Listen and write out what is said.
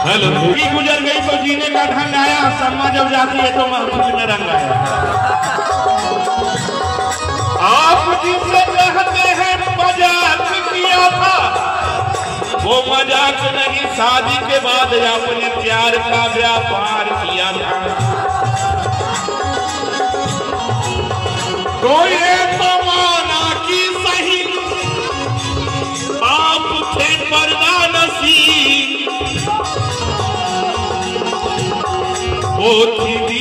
Hello गुजर गई तो जीने का ढंग आया, सम्मा जब जाती है तो महसूस में रंग आया। आप जिसे कहते हैं मजाक किया था, वो मजाक नहीं, शादी के बाद आपने प्यार का व्यापार किया था। तो ये तो माना कि सही आप थे पर्दा नसी, वो थी